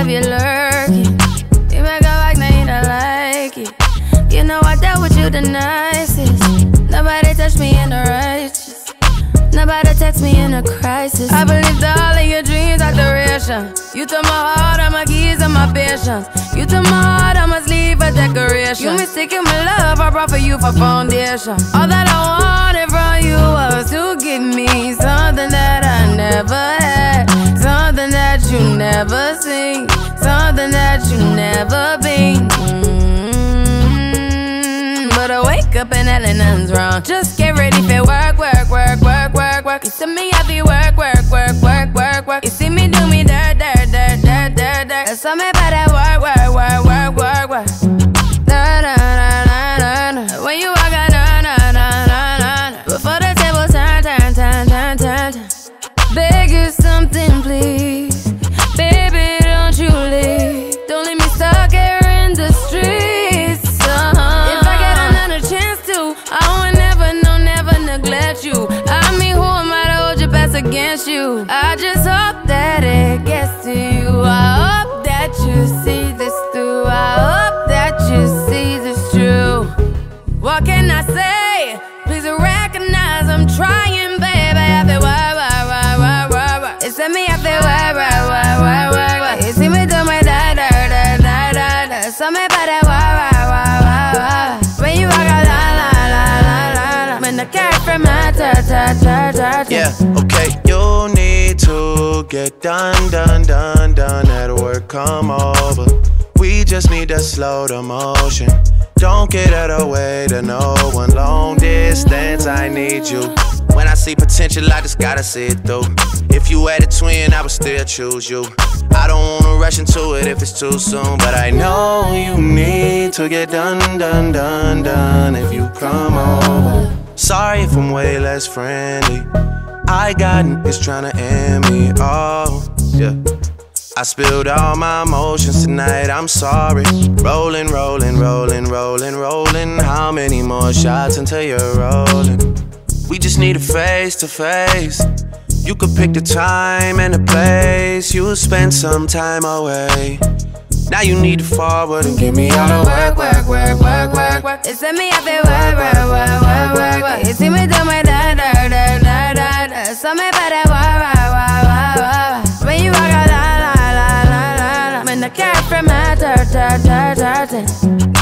you lurking. You make a like, now you don't like it. You know I dealt with you the nicest. Nobody touched me in the righteous. Nobody text me in a crisis. I believed all of your dreams are duration. You took my heart, all my keys, and my patience. You took my heart, I must leave a decoration. You mistaken my love, I brought for you for foundation. All that I wanted from you was to give me something that I never had, something that you never seen, something that you never been. But I wake up and hell and nothing's wrong. Just get ready for work, work, work, work, work, work. You see me, I be work, work, work, work, work, work. You see me do me dirt, dirt, dirt, dirt, dirt, dirt. There's something about that work, work, work, work, work, work. Na na na na na na. When you walk out, na na na na na. Before the table turn, turn, turn, turn, turn, turn. Beg you something, please. Baby, don't you leave. Don't leave me stuck here in the streets. I would never, no, never neglect you. I mean, who am I to hold your best against you? I just hope that it gets to you. I hope that you see this through. I hope that you see this true. What can I say? Please recognize I'm trying, baby. I feel why. It's me, I feel why. You see me do my da. Something about that why. When you walk out, yeah, okay, you need to get done, that work, come over. We just need to slow the motion. Don't get out of the way to no one. Long distance, I need you. When I see potential, I just gotta see it through. If you had a twin, I would still choose you. I don't wanna rush into it if it's too soon, but I know you need to get done, if you come over. Sorry if I'm way less friendly. I got niggas tryna end me, oh, yeah. I spilled all my emotions tonight, I'm sorry. Rolling. How many more shots until you're rolling? We just need a face to face. You could pick the time and the place. You'll spend some time away. Now you need to forward and give me all the work. It's me, I feel work. You see me do my da. Something about that work. When you walk out, la. When the cat from my dirt.